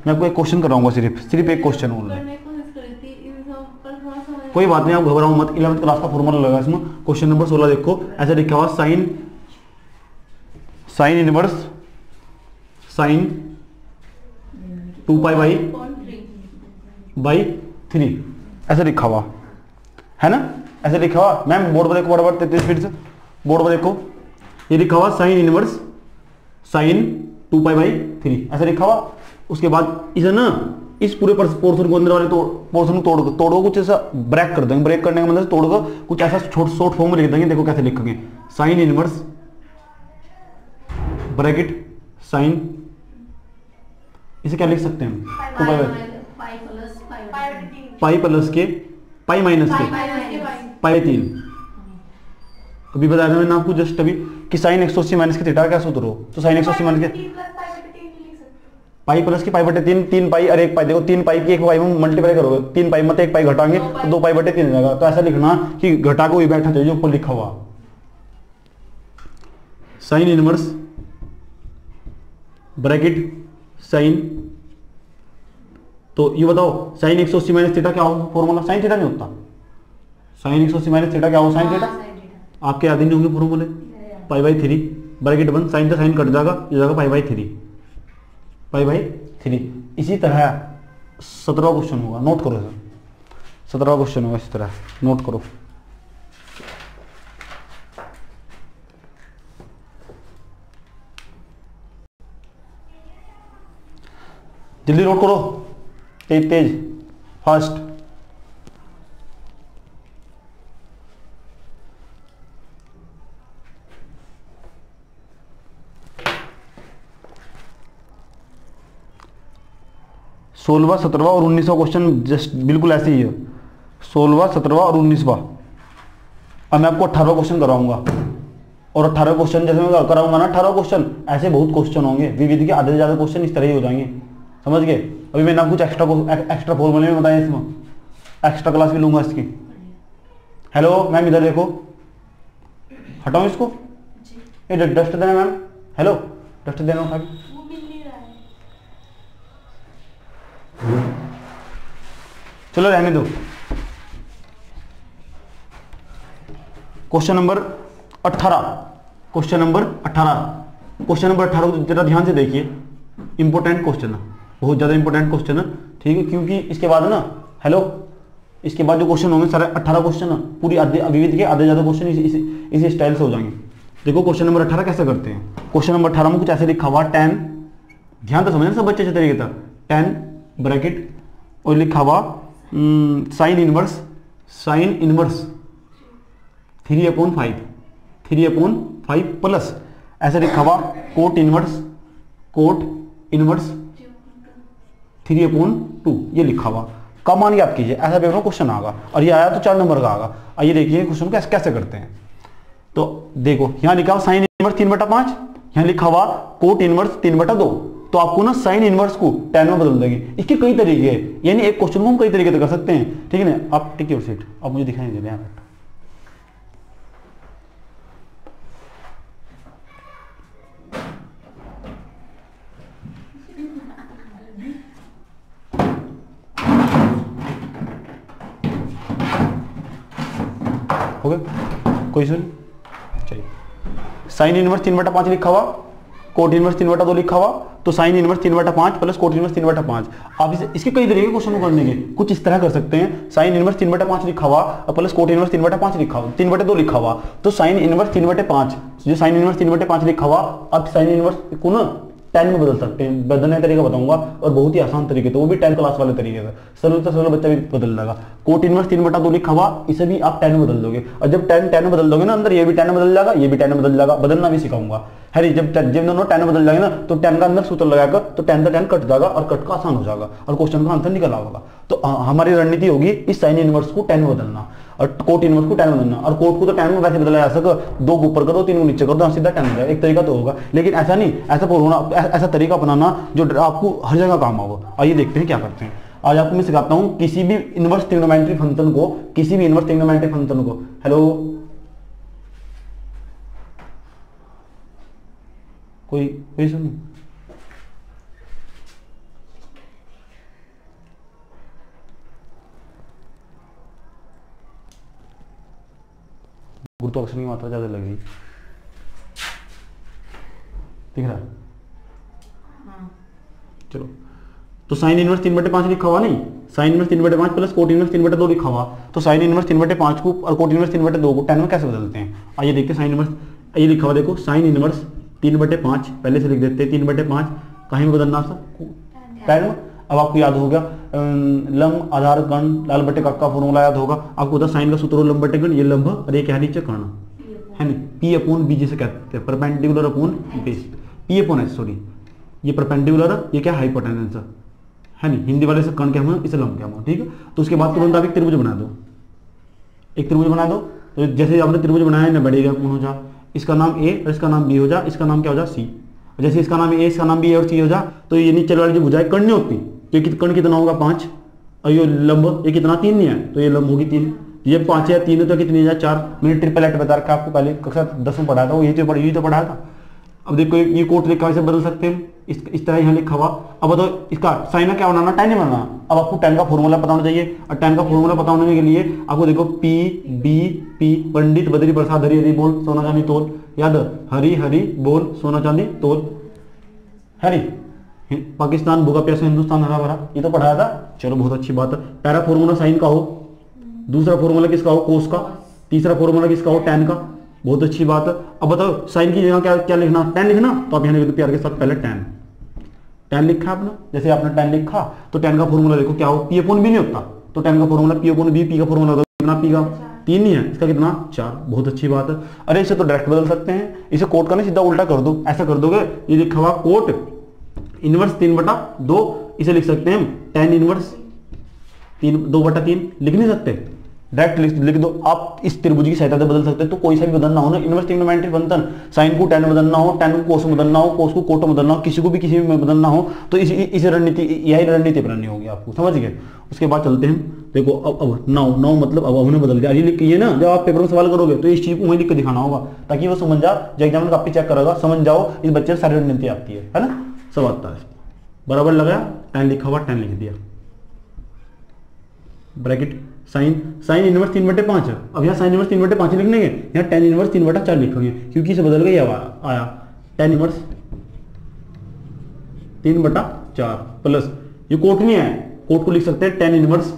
मैं आपको एक क्वेश्चन कराऊंगा, सिर्फ एक क्वेश्चन ओनली। कोई बात नहीं, आप घबराओ मत, 11वीं क्लास का फॉर्मूला लगा इसमें। क्वेश्चन नंबर 16 देखो, ऐसे लिखा हुआ sine inverse sine 2 pi by 3, ऐसे लिखा हुआ है ना, ऐसे लिखा हुआ। मैम बोर्ड पर देखो बराबर 33 फीट से, बोर्ड पर देखो, ये लिखा हुआ sine inverse sine 2 pi by 3, ऐसे लिखा हुआ। उसके बाद इसे ना इस पूरे पोर्शन को, अंदर वाले पोर्शन को तोड़ो कुछ ऐसा ब्रेक कर देंगे। ब्रेक करने का मतलब तोड़कर कुछ ऐसा शॉर्ट फॉर्म में लिख देंगे। देखो कैसे लिखेंगे, साइन इनवर्स ब्रैकेट साइन, इसे क्या लिख सकते हैं, पाई प्लस के पाई माइनस के पाई 3। अभी बताया था मैंने आपको जस्ट अभी कि साइन 180 माइनस के थीटा क्या सूत्र हो, तो साइन 180 माइनस के पाई प्लस की पाई बटे 3, 3 पाई और 1 पाई। देखो 3 पाई की 1 पाई में मल्टीप्लाई करोगे, 3 पाई मत 1 पाई घटाएंगे तो 2 पाई बटे 3 हो जाएगा। तो ऐसा लिखना कि घटा को ही बैठा चाहिए ऊपर लिखा हुआ साइन इनवर्स ब्रैकेट साइन। तो ये बताओ साइन 180 माइनस थीटा क्या होगा, फॉर्मूला साइन थीटा नहीं होता, साइन 180 माइनस थीटा क्या होगा, साइन थीटा। आपके याद ही नहीं होंगे फॉर्मूले, पाई बाई 3 ब्रैकेट 1, साइन से साइन कट जाएगा, ये जाएगा पाई बाई 3, पाई बाई 3। इसी तरह 17वां क्वेश्चन होगा, नोट करो सर, 17वां क्वेश्चन होगा इसी तरह, नोट करो। जल्दी नोट करो, तेज तेज फास्ट। सोलहवां 17वां और 19वां क्वेश्चन जस्ट बिल्कुल ऐसे ही है, 16वां 17वां और 19वां। अब मैं आपको 18वां क्वेश्चन कराऊंगा, और 18वां क्वेश्चन जैसे मैं कराऊंगा ना, 18वां क्वेश्चन ऐसे बहुत क्वेश्चन होंगे, विविध के आधे से ज्यादा क्वेश्चन इस तरह ही हो जाएंगे, समझ गए। अभी मैंने आपको कुछ एक्स्ट्रा फॉर्मूले में बताया, इसमें एक्स्ट्रा क्लास भी लूंगा इसकी। हेलो मैम इधर देखो, हटाओ इसको, ये डस्ट देना मैम, हेलो डस्ट देना उठा के। चलो रहने दो। क्वेश्चन नंबर 18, क्वेश्चन नंबर 18 को जरा ध्यान से देखिए, इंपॉर्टेंट क्वेश्चन है, बहुत ज्यादा इंपॉर्टेंट क्वेश्चन है, ठीक है। क्योंकि इसके बाद ना, हेलो, इसके बाद जो क्वेश्चन होंगे सारे 18 क्वेश्चन है, पूरी विविध के आधे ज्यादा क्वेश्चन इसी स्टाइल से हो जाएंगे। देखो क्वेश्चन नंबर 18 कैसे करते हैं। क्वेश्चन नंबर 18 में कुछ ऐसे लिखा हुआ, tan, ध्यान तो समझना सब बच्चे अच्छे तरीके था, tan ब्रैकेट और लिखा हुआ साइन इनवर्स 3/5 प्लस ऐसे लिखा हुआ कोट इनवर्स 3/2, ये लिखा हुआ। कब मान याद कीजिए, ऐसा पेपर में क्वेश्चन आएगा, और ये आया तो 4 नंबर का आएगा। आइए देखिए क्वेश्चन कैसे कैसे करते हैं। तो देखो यहाँ लिखा हुआ साइन इनवर्स 3/5, यहाँ लिखा हुआ कोट इनवर्स 3/2। तो आपको ना साइन इनवर्स को tan में बदल देंगे। इसके कई तरीके हैं, यानी एक क्वेश्चन को हम कई तरीके से कर सकते हैं, ठीक है ना। आप टिक योर सीट, अब मुझे दिखाई दे रहे हैं। हो गया कोई सुन, चलिए साइन इनवर्स 3/5 लिखा हुआ, कोट इनवर्स 3/2 लिखा हुआ, तो sine inverse 3/5 plus cot inverse 3/5। आप इसके कई तरीके के क्वेश्चन करने के, कुछ इस तरह कर सकते हैं, साइन इनवर्स 3/5 लिखा हुआ और प्लस कोट इनवर्स 3/5 लिखा हुआ, 3/2 लिखा हुआ, तो साइन इनवर्स 3/5, जो साइन इनवर्स 3/5 लिखा हुआ, अब साइन इनवर्स को ना tan में बदल सकते हैं। बदलने का तरीका बताऊंगा, और बहुत ही आसान तरीके, तो वो भी 10 क्लास वाले तरीके से, सरल बच्चा भी बदल देगा। कोट इनवर्स 3/2 लिखा हुआ, इसे भी आप 10 में बदल दोगे, और जब 10 में बदल दोगे ना, अंदर ये भी 10 में बदल जाएगा, ये भी 10 में बदल जाएगा, बदलना भी सिखाऊंगा। है जब दोनों 10 में बदल जाएंगे ना, तो 10 का अंदर सूत्र लगाकर तो 10 का 10 कट जाएगा, और कट का आसान हो जाएगा, और क्वेश्चन का आंसर निकल आएगा। तो हमारी रणनीति होगी इस साइन इनवर्स को 10 में बदलना, और कोट इनवर्स को 10 में बदलना। और कोट को तो 10 में वैसे बदला जा सके, 2 को ऊपर कर दो, 3 को नीचे कर दो, सीधा 10 हो जाएगा। एक तरीका तो होगा, लेकिन ऐसा नहीं, ऐसा तरीका अपनाना जो आपको हर जगह काम होगा। आइए देखते हैं क्या करते हैं। आज आपको मैं सिखाता हूं किसी भी इनवर्स ट्रिग्नोमेट्री फंक्शन को, हेलो कोई सुनिए, गुरुत्वाकर्षण की मात्रा ज़्यादा लग रही, दिख रहा है? चलो, तो साइन इनवर्स 3/5 लिखा हुआ नहीं, sine inverse 3/5 plus cot inverse 3/2 लिखा हुआ, तो साइन इनवर्स 3/5 को और कोट इनवर्स 3/2 को tan में कैसे बदलते हैं? आइए देखते हैं। साइन इनवर्स ये लिखा हुआ देखो, साइन इनवर्स 3/5 पहले से लिख देते हैं, 3/5 कहीं में बदलना सर? tan में। अब आपको याद हो गया लंब आधार कर्ण लाल बटे का फॉर्मूला याद होगा आपको, होता साइन का सूत्र लंब बटे कर्ण, ये लंब और ये क्या है नीचे कर्ण है नहीं, P/B जिसे कहते हैं, perpendicular upon base, P/S sorry, ये परपेंडिकुलर है, ये क्या हाइपोटेन्यूस है नहीं, हिंदी वाले से कर्ण क्या हुआ, इसे लंब क्या हुआ, ठीक है। तो उसके बाद तुरंत आप एक त्रिभुज बना दो, एक त्रिभुज बना दो। तो जैसे आपने त्रिभुज बनाया ना, बढ़ेगा कौन हो जा, इसका नाम ए और इसका नाम बी हो जा, इसका नाम क्या हो जा सी। जैसे इसका नाम ए, इसका नाम बी और सी हो जा, तो ये नीचे वाली जो भुजाएं कर्ण नहीं होती, तो कर्ण कितना होगा 5, और ये लंब ये कितना 3 नहीं है, तो ये लंब होगी 3, ये 5 है 3 तो कितनी है 4। मैंने ट्रिपल एट बता रखा आपको, पहले कक्षा 10 में पढ़ाया था, वो यही तो पढ़ाया था। अब देखो ये कोट लिखा इसे बदल सकते हैं, इस तरह यहाँ लिखा हुआ। अब बताओ इसका साइन क्या बनाना, tan ही बनाना। अब आपको tan का फॉर्मूला पता होना चाहिए, और tan का फॉर्मूला पता होने के लिए आपको देखो P पंडित बदरी प्रसाद हरी हरी बोल सोना चांदी तोल, याद हरी हरी बोल सोना चांदी तोल, हरी पाकिस्तान भूखा प्यासा हिंदुस्तान हरा भरा, ये तो पढ़ाया था। चलो बहुत अच्छी बात है। पहला फॉर्मूला साइन का हो, दूसरा फॉर्मूला किसका हो कोस का, तीसरा फॉर्मूला किसका हो tan का, बहुत अच्छी बात है। अब बताओ साइन की जगह क्या क्या लिखना, tan लिखना, तो आप यहाँ लिख दो प्यार के साथ पहले tan लिखा आपने, जैसे आपने tan लिखा तो tan का फॉर्मूला देखो क्या हो, P/B नहीं होता, तो tan का फॉर्मूला P/B, P का फॉर्मूला कितना, P का 3 नहीं है, इसका कितना 4, बहुत अच्छी बात है। अरे इसे तो डायरेक्ट बदल सकते हैं, इसे कोट का नहीं सीधा उल्टा कर दो, ऐसा कर दोगे, ये लिखा हुआ कोट इनवर्स 3/2, इसे लिख सकते हैं हम tan इनवर्स 2/3, लिख नहीं सकते, डायरेक्ट लिख दो। आप इस त्रिभुज की सहायता से बदल सकते हैं, तो कोई सा भी बदलना हो ना, इनवर्स ट्रिग्नोमेट्रिक बनता है, साइन को tan में बदलना हो, tan को कोस में बदलना हो, कोस को कोट में बदलना हो, किसी को भी किसी में बदलना हो, तो इस रणनीति यही रणनीति अपनानी होगी आपको, समझ गए। उसके बाद चलते हैं, देखो अब नौ मतलब अब हमने बदल दिया, ये लिख के ना जब आप पेपर में सवाल करोगे तो इस चीज को वहीं लिख के दिखाना होगा, ताकि वो समझ जा, जब एग्जामिनर कापी चेक करेगा समझ जाओ इस बच्चे से सारी रणनीति आती है ना, सब आता है। बराबर लगाया, tan लिखा हुआ tan लिख दिया, ब्रैकेट साइन इनवर्स 3/5 है। अब यहाँ साइन इनवर्स 3/5 लिखने के, यहाँ tan इनवर्स 3/4 लिखेंगे, क्योंकि इसे बदल गया आया tan इनवर्स 3/4 प्लस, ये कोट नहीं है, कोट को लिख सकते हैं tan इनवर्स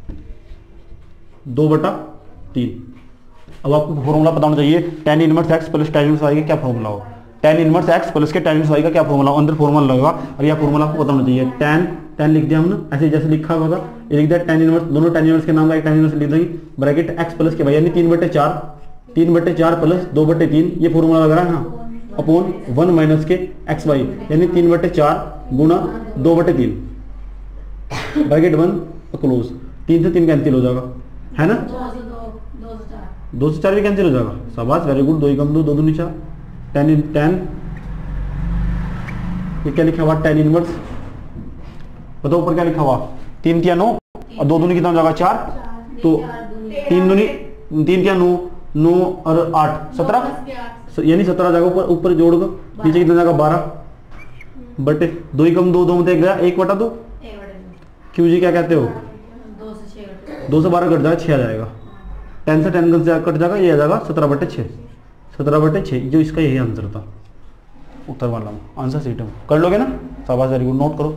2/3। अब आपको फॉर्मूला पता होना चाहिए, tan inverse x plus tan inverse y का क्या फॉर्मूला हो, tan इनवर्स x प्लस के tan इनवर्स y का क्या फॉर्मूला, अंदर फॉर्मूला लगेगा, और यह फॉर्मूला आपको पता होना चाहिए। tan लिख दिया हमने, ऐसे जैसे लिखा होगा ये लिख दिया tan इनवर्स, दोनों tan इनवर्स के नाम का एक tan इनवर्स लिख देंगे, ब्रैकेट x प्लस के भाई यानी 3/4 प्लस 2/3, ये फॉर्मूला लग रहा है हाँ, अपॉन 1 माइनस के xy यानी 3/4 गुणा 2/3, ब्रैकेट 1 क्लोज, 3 से 3 कैंसिल हो जाएगा, है ना, 2 से 4 भी कैंसिल हो जाएगा, शाबाश वेरी गुड, 2 कम 2 2 दूनी 4, tan ये क्या लिखा हुआ tan इनवर्स, बताओ ऊपर क्या लिखा हुआ, 3 तिया 9 और 2 दूनी कितना हो जाएगा 4, तो 3 दूनी 3 तिया 9 और 8 17, यानी 17 जाएगा ऊपर, ऊपर जोड़ दो, नीचे कितना जाएगा 12 बटे 2 कम 2 2 में गया 1/2, क्यों जी क्या कहते हो, 2 से 12 कट जाएगा 6 आ जाएगा, 10 से 10 कट जाएगा, ये आ जाएगा 17/6, 17/6 जो इसका यही आंसर था, उत्तर वाला आंसर सीट में कर लोगे ना, शाबाश वेरी गुड, नोट करो।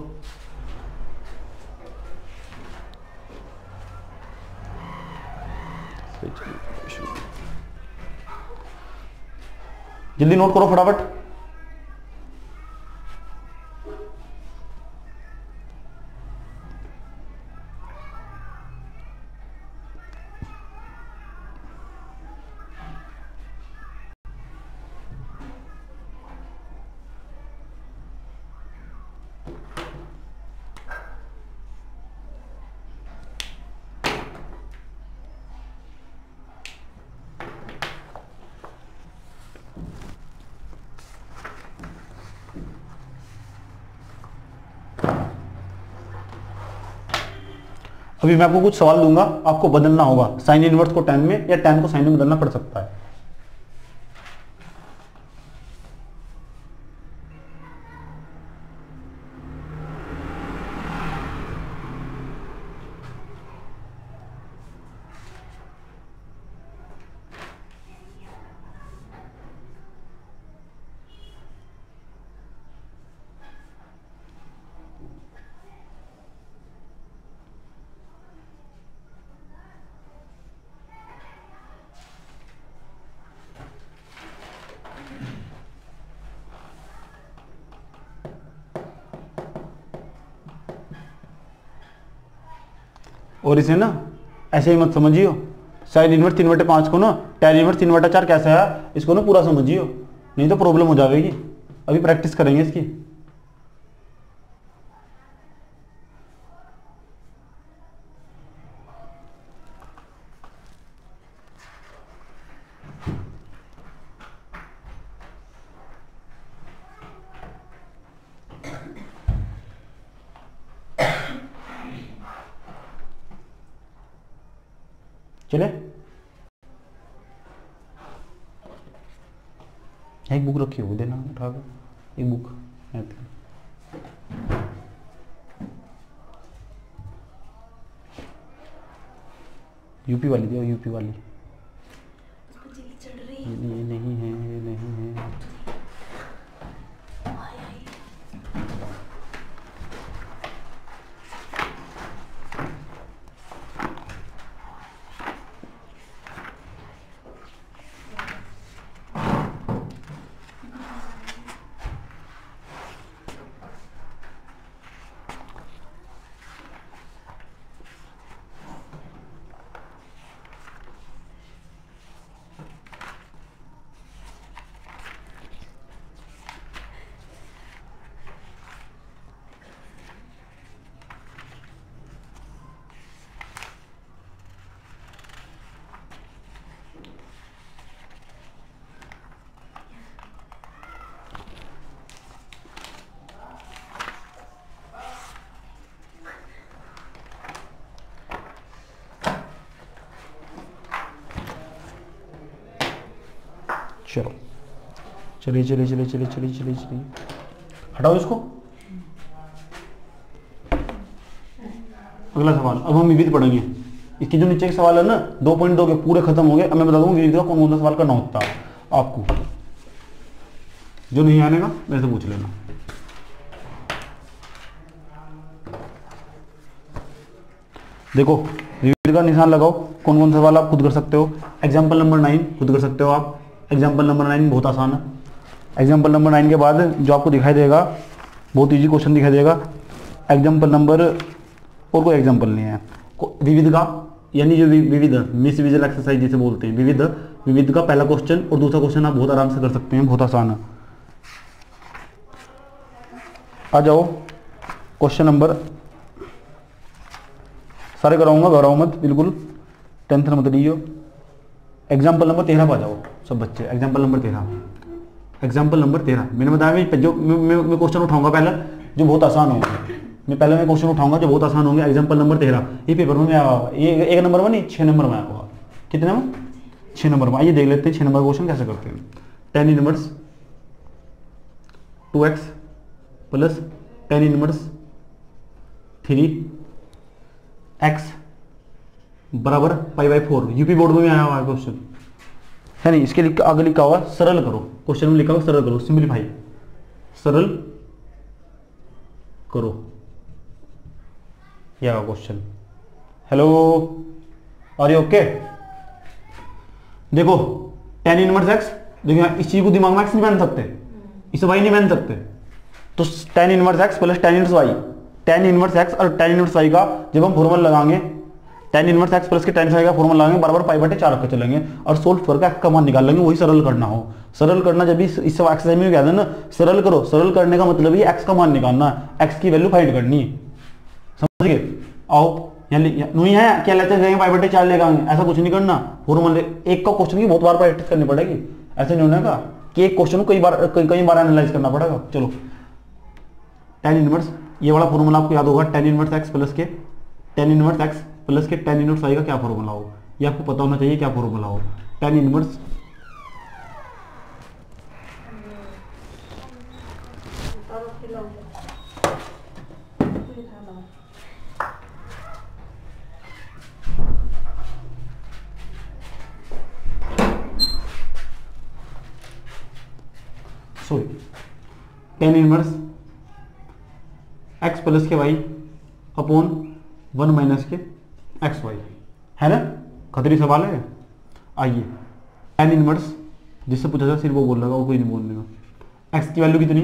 जल्दी नोट करो फटाफट। अभी मैं आपको कुछ सवाल दूंगा, आपको बदलना होगा, साइन इनवर्स को tan में या tan को साइन में बदलना पड़ सकता है। और इसे ना ऐसे ही मत समझियो, साइन इनवर्स 3/5 को ना tan इनवर्स 3/4 कैसा है इसको ना पूरा समझियो, नहीं तो प्रॉब्लम हो जाएगी। अभी प्रैक्टिस करेंगे इसकी। चले, एक बुक रखी हो देना उठा के, एक बुक यूपी वाली दियो, यूपी वाली। ये नहीं है, ये नहीं है। चलो चलिए चलिए चलिए चलिए चलिए चलिए चलिए, हटाओ इसको। अगला सवाल, अब हम विविध पढ़ेंगे। इसकी जो नीचे के सवाल है ना 2.2 के पूरे खत्म हो गए। अब मैं बता दूंगा विविध का कौन कौन सा सवाल करना होता है आपको, जो नहीं आने का मेरे से पूछ लेना। देखो विविध का निशान लगाओ, कौन कौन सा सवाल आप खुद कर सकते हो। एग्जाम्पल नंबर 9 खुद कर सकते हो आप। एग्जाम्पल नंबर 9 बहुत आसान है। एग्जाम्पल नंबर 9 के बाद जो आपको दिखाई देगा बहुत इजी क्वेश्चन दिखाई देगा। एग्जाम्पल नंबर और कोई एग्जाम्पल नहीं है। विविध का यानी जो विविध मिस विजुअल एक्सरसाइज जिसे बोलते हैं, विविध का पहला क्वेश्चन और दूसरा क्वेश्चन आप बहुत आराम से कर सकते हैं, बहुत आसान है। आ जाओ क्वेश्चन नंबर, सारे कराऊंगा, घबराओ मत, बिल्कुल टेंशन मत लीजिए। एग्जाम्पल नंबर 13 पर आ जाओ सब बच्चे। एग्जाम्पल नंबर 13, एग्जाम्पल नंबर 13 मैंने बताया जो मैं क्वेश्चन उठाऊंगा पहले जो बहुत आसान होगा। मैं क्वेश्चन उठाऊंगा जो बहुत आसान होंगे। एग्जाम्पल नंबर 13 ये पेपर में आया होगा, ये 1 नंबर में नहीं 6 नंबर में आया होगा। कितने में? 6 नंबर में। आइए देख लेते हैं 6 नंबर क्वेश्चन कैसे करते हैं। tan inverse 2x plus tan inverse 3x बराबर π/4। यूपी बोर्ड में आया हुआ है क्वेश्चन है नहीं। इसके आगे लिखा हुआ सरल करो, क्वेश्चन में लिखा हुआ सरल करो, सिंपलीफाई, सरल करो, यह question. Hello are you okay? देखो tan इनवर्स x, देखो इस चीज को दिमाग में x नहीं मान सकते, इसे y नहीं मान सकते, तो tan inverse x plus tan inverse y, tan inverse x और tan इनवर्स y का जब हम फॉर्मूला लगाएंगे, tan इनवर्स x प्लस के tan y का फॉर्मूला लगाएंगे बराबर π/4 रख के चलेंगे और सोल्व करके x का मान निकाल लेंगे। वही सरल करना हो। सरल करना जब भी इस एक्सरसाइज में कहते हैं ना सरल करो, सरल करने का मतलब ये x का मान निकालना है, x की वैल्यू फाइंड करनी है, समझ गए? आओ नहीं है क्या लेते जाएंगे π/4 लेकर आएंगे, ऐसा कुछ नहीं करना। फॉर्मूला एक का क्वेश्चन की बहुत बार प्रैक्टिस करनी पड़ेगी, ऐसे नहीं होने का कि एक क्वेश्चन को कई बार एनालाइज करना पड़ेगा। चलो tan इनवर्स, ये वाला फॉर्मूला आपको याद होगा, tan इनवर्स x प्लस के tan इनवर्स x प्लस के tan इनवर्स y का क्या फॉर्मूला हो, ये आपको पता होना चाहिए क्या फॉर्मूला हो। tan inverse tan inverse x plus के y अपॉन 1 माइनस के एक्स वाई, है ना? खतरी सवाल है। आइए tan इनवर्स जिससे पूछा था सिर्फ वो बोल रहा, वो कोई नहीं बोलने का। x की वैल्यू कितनी?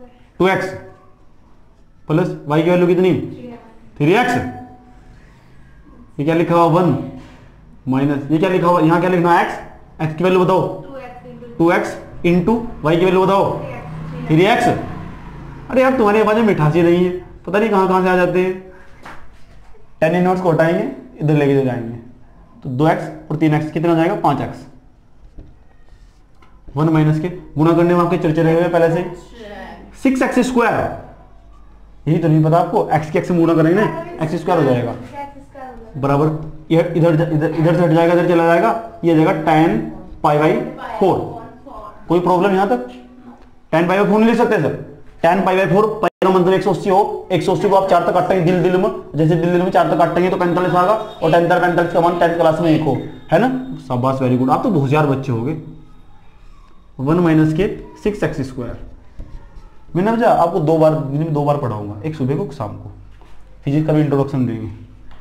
2x प्लस y की वैल्यू कितनी? 3x। ये क्या लिखा हुआ 1 माइनस, ये क्या लिखा हुआ, यहाँ क्या लिखना है x, x की वैल्यू बताओ 2x इंटू वाई की वैल्यू बताओ 3x। अरे यार तुम्हारी आवाज़ में मिठासी नहीं है, पता नहीं कहाँ कहाँ से आ जाते हैं। tan इनवर्स को हटाएंगे, इधर लेके जाएंगे तो 2x और 3x कितना हो जाएगा 5x। 1 माइनस के गुणा करने में आपके चर्चे रहे हुए पहले से 6x स्क्वायर, यही तो नहीं पता आपको, x के x से गुणा करेंगे ना x स्क्वायर हो जाएगा बराबर, इधर इधर इधर से हट जाएगा, इधर चला जाएगा, ये जाएगा tan π/4। कोई प्रॉब्लम यहाँ तक? tan π/4 नहीं लिख सकते सर, tan π/4 का मतलब 180 हो, 180 को आप 4 तक काटेंगे दिल दिल में, जैसे दिल दिल में 4 तक काटेंगे तो 45 आएगा, और 45 का मान 10th क्लास में 1 हो, है ना। शाबाश, वेरी गुड, आप तो होशियार बच्चे हो गए। 1 माइनस के 6x स्क्वायर, मैंने समझा आपको 2 बार दिन में 2 बार पढ़ाऊंगा, एक सुबह को एक शाम को, फिजिक्स का भी इंट्रोडक्शन देंगे।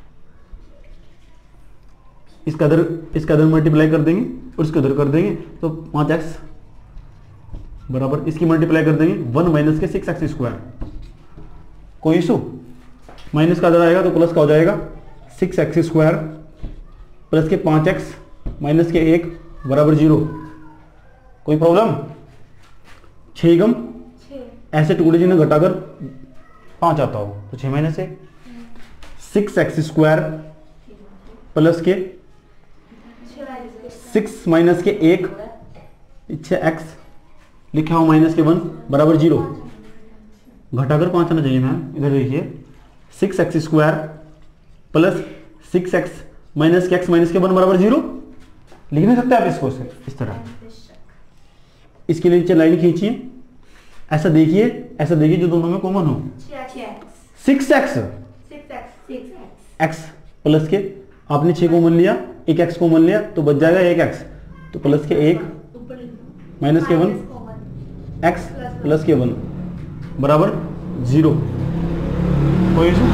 इसका इधर मल्टीप्लाई कर देंगे और इसके उधर कर देंगे तो 5x बराबर, इसकी मल्टीप्लाई कर देंगे 1 माइनस के 6x स्क्वायर। कोई इशू? माइनस का इधर आएगा तो प्लस का हो जाएगा 6x स्क्वायर प्लस के 5x माइनस के 1 बराबर 0। कोई प्रॉब्लम? 6 गम ऐसे टुकड़े जिन्हें घटाकर 5 आता हो तो 6 माइनस 1 6x स्क्वायर प्लस के 6 माइनस के 1 6x लिखा हो माइनस के 1 बराबर 0, घटाकर 5 आना चाहिए मैम। इधर देखिए 6x square plus 6x minus के x माइनस के 1 बराबर 0, लिख नहीं सकते आप इसको से इस तरह। इसके लिए नीचे लाइन खींचिए, ऐसा देखिए जो दोनों में कॉमन हो 6x x प्लस के आपने 6 कॉमन लिया, एक x कॉमन लिया तो बच जाएगा 1x, तो प्लस के 1 माइनस के 1 x प्लस के 1 बराबर 0। कोई इशू?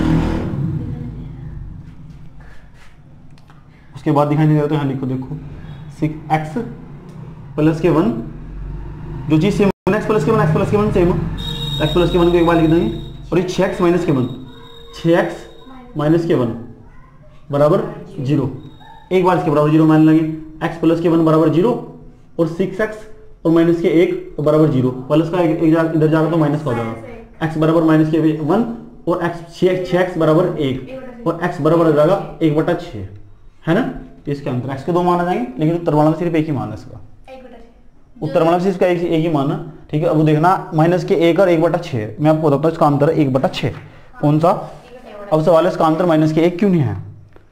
उसके बाद दिखाई नहीं दे रहा तो यहाँ लिखो, देखो 6x प्लस के 1, जो चीज सेम है x प्लस के 1 सेम है, x प्लस के 1 को एक बार लिख देंगे, और ये 6x माइनस के 1 6x माइनस के 1 बराबर 0, एक बार इसके बराबर 0 मान लेंगे, x प्लस के 1 बराबर 0 और 6x और माइनस के 1 तो बराबर 0, प्लस का एक इधर जाएगा तो माइनस का हो जाएगा, x बराबर माइनस के 1 और x 6x बराबर 1 और x बराबर हो जाएगा 1/6, है ना। इसके अंतर x के 2 मान आ जाएंगे, लेकिन उत्तर वाला में सिर्फ एक ही मान है इसका, उत्तर वाला में सिर्फ एक ही मान है, ठीक है। अब वो देखना माइनस के 1 और 1/6, मैं आपको बताता हूँ इसका अंतर है 1/6, कौन सा? अब सवाल है इसका अंतर माइनस के 1 क्यों नहीं है?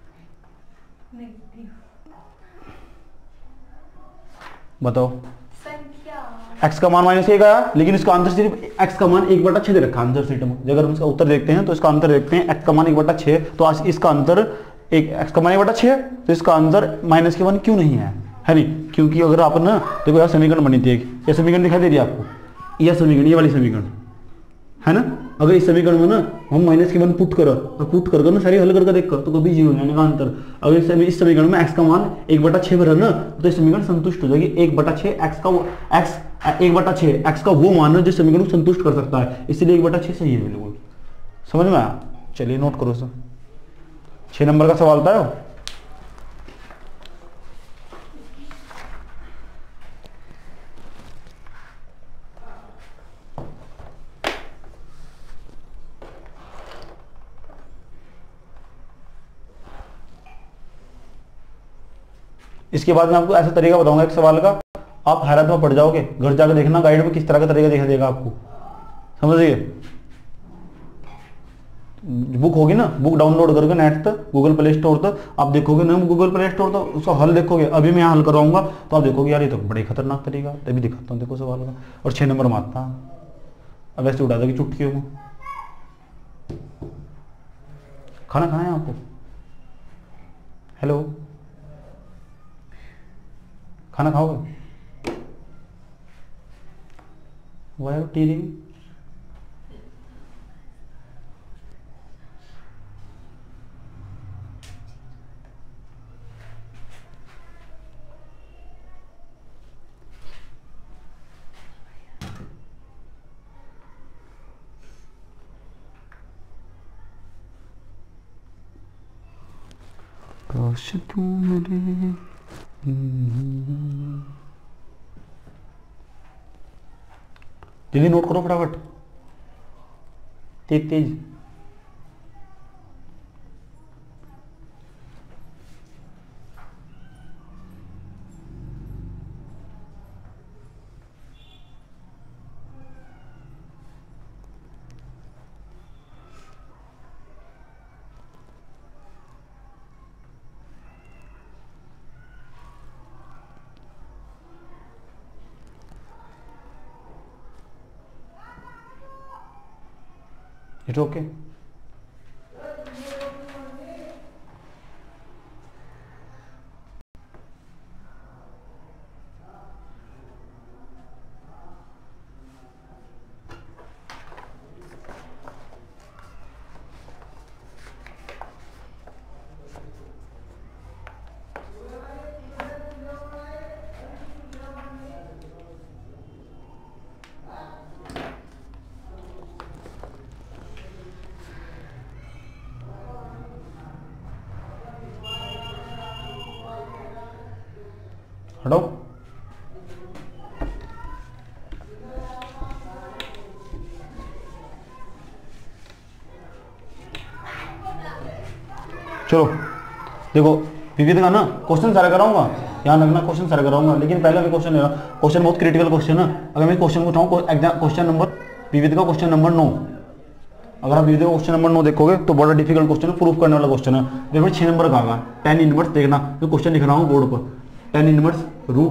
बताओ, x का मान माइनस 1 आया, लेकिन इसका आंसर सिर्फ x का मान 1/6 दे रखा आंसर शीट में। अगर हम इसका उत्तर देखते हैं तो इसका आंसर देखते हैं x का मान 1/6, तो आज इसका अंतर एक x का मान 1/6, तो इसका आंसर माइनस के 1 क्यों नहीं है नहीं? क्योंकि अगर आप ना देखो यार समीकरण बनी थी, ये समीकरण दिखाई दे रही है आपको, यह समीकरण, ये वाली समीकरण है ना। अगर इस समीकरण में ना हम माइनस के 1 पुट कर ना सारी हल करके देखकर तो कभी 0 यानी का अंतर। अगर इस समीकरण में x का मान 1/6 पर है ना तो ये समीकरण संतुष्ट हो जाएगी। 1/6 x का 1/6 x का वो मान है जो समीकरण को संतुष्ट कर सकता है, इसलिए 1/6 सही है बिल्कुल। समझ में आया? चलिए नोट करो सर, 6 नंबर का सवाल था। इसके बाद मैं आपको ऐसा तरीका बताऊंगा एक सवाल का, आप हैरत में पड़ जाओगे, घर जाकर देखना गाइड में किस तरह का तरीका दिखा देगा आपको, समझिए। बुक होगी ना, बुक डाउनलोड करके नेट तक गूगल प्ले स्टोर तक आप देखोगे ना, गूगल प्ले स्टोर तक उसका हल देखोगे। अभी मैं यहाँ हल करवाऊंगा तो आप देखोगे यार ये तो बड़े खतरनाक तरीका, तभी दिखाता हूँ देखो सवाल का। और 6 नंबर मारता, अब ऐसे उड़ा देगी चुटकियों को। खाना खाना है आपको? हेलो, खाना खाओगे? Why are you teasing? काश तू मेरे जल्दी नोट करो फटाफट, तेज तेज। It's okay. हटो। चलो देखो विविध का ना क्वेश्चन सारा कराऊंगा, ध्यान रखना क्वेश्चन सारा कराऊंगा, लेकिन पहले भी क्वेश्चन लेना। क्वेश्चन बहुत क्रिटिकल क्वेश्चन है। अगर मैं क्वेश्चन उठाऊं एग्जाम क्वेश्चन नंबर विविध का क्वेश्चन नंबर 9, अगर आप विविध का क्वेश्चन नंबर 9 देखोगे तो बड़ा डिफिकल्ट क्वेश्चन है, प्रूफ करने वाला क्वेश्चन है। देखो 6 नंबर का आएगा tan इनवर्स, देखना मैं क्वेश्चन लिख रहा हूँ बोर्ड पर। tan इनवर्स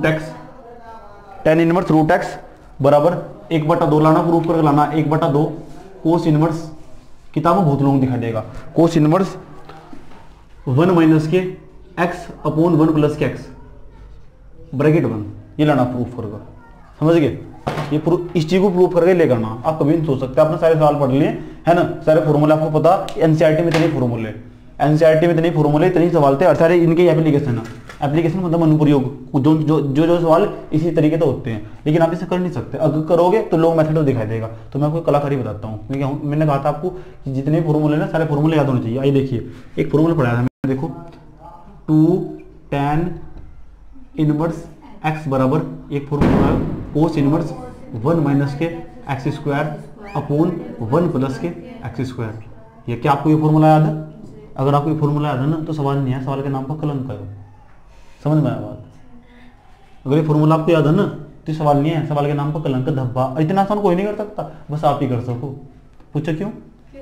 रूट एक्स बराबर 1/2 लाना, प्रूफ करके लाना 1/2 कोस इनवर्स, किताबों बहुत लोगों दिखाई देगा, कोस इनवर्स 1 माइनस के एक्स अपॉन 1 प्लस के एक्स ब्रैकेट 1, ये लाना प्रूफ करके, समझ गए। ये इस चीज को प्रूफ करके लेकर आना। आप कभी नहीं सोच सकते, आपने सारे सवाल पढ़ लिए है ना, सारे फॉर्मूले आपको पता, एनसीईआरटी में इतने फॉर्मूले, एनसीईआरटी में इतने फॉर्मूले, इतने सवाल थे, और सारे इनके एप्लीकेशन है। एप्लीकेशन मतलब अनुप्रयोग, जो सवाल इसी तरीके से होते हैं, लेकिन आप इसे कर नहीं सकते। अगर करोगे तो लोग मेथड दिखाई देगा। तो मैं आपको कलाकारी बताता हूँ, क्योंकि मैंने कहा था आपको कि जितने फॉर्मूले ना सारे फॉर्मूले याद होने चाहिए। आइए देखिए, एक फॉर्मूला पढ़ाया था मैंने, देखो 2 tan इनवर्स एक्स बराबर, एक फॉर्मूला है कोस इनवर्स 1 माइनस के एक्स स्क्वायर अपॉन 1 प्लस के एक्स स्क्वायर। ये क्या आपको ये फॉर्मूला याद है? अगर आपको ये फॉर्मूला याद है ना तो सवाल नहीं है, सवाल के नाम पर कलंक है। समझ में आया बात? अगर ये फॉर्मूला आपको याद है ना तो सवाल नहीं है, सवाल के नाम पर कलंक, धब्बा। इतना आसान कोई नहीं कर सकता, बस आप ही कर सको। पूछो क्यों?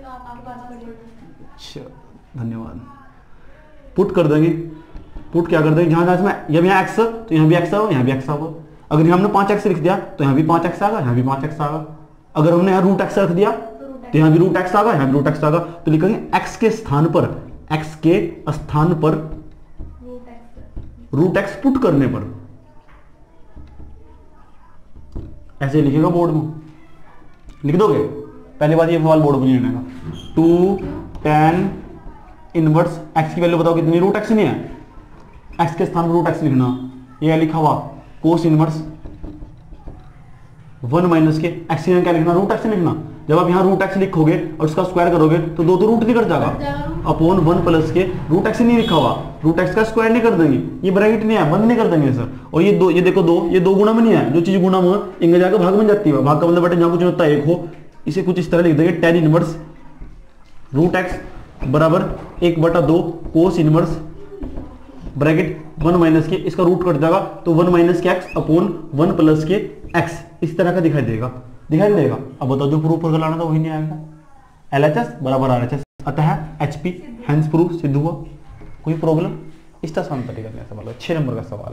अच्छा धन्यवाद। पुट कर देंगे, पुट क्या कर देंगे, जहां जब यहाँ एक्स तो यहाँ भी एक्स आओ, यहाँ भी एक्स आओ। अगर यहाँ हमने 5x लिख दिया तो यहाँ भी 5x आएगा, यहाँ भी 5x आएगा। अगर हमने यहाँ रूट एक्स रख दिया तो यहाँ भी रूट एक्स आएगा, यहाँ भी रूट एक्स आएगा। तो लिखेंगे x के स्थान पर रूट एक्स पुट करने पर, ऐसे लिखेगा बोर्ड में, लिख दोगे। पहली बात ये सवाल बोर्ड में लिखने का, 2 tan इनवर्स x की वैल्यू बताओ कितनी, रूट एक्स नहीं है, x के स्थान पर रूट एक्स लिखना। ये लिखा हुआ कोस इनवर्स 1 माइनस के एक्स क्या लिखना, रूट एक्स लिखना। जब आप यहाँ रूट एक्स लिखोगे और उसका स्क्वायर करोगे तो दो रूट निकल जाएगा, अपॉन 1 प्लस के रूट एक्स नहीं लिखा हुआ, रूट एक्स का स्क्वायर नहीं कर देंगे, ये ब्रैकेट नहीं है, बंद नहीं कर देंगे सर। और ये दो, ये देखो दो, ये 2 गुना में नहीं है, जो चीज गुना में इंगे जाकर भाग में जाती है, भाग का मतलब बेटे जहां कुछ होता है 1 हो, इसे कुछ इस तरह लिख देंगे, tan इनवर्स रूट एक्स बराबर 1/2 कोस इनवर्स ब्रैकेट 1 माइनस के, इसका रूट कट जाएगा तो 1 माइनस के एक्स अपॉन 1 प्लस के एक्स, इस तरह का दिखाई देगा, दिखाई देगा। अब बताओ जो प्रूफ करके लाना था वही नहीं आएगा। LHS बराबर RHS, अतः HP हैंस प्रूफ सिद्ध हुआ। कोई प्रॉब्लम? इस आसान तरीका का सवाल है, 6 नंबर का सवाल।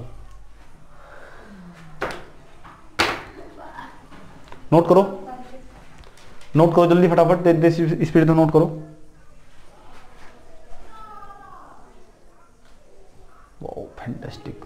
नोट करो, नोट करो जल्दी फटाफट, स्पीड में नोट करो। Wow fantastic.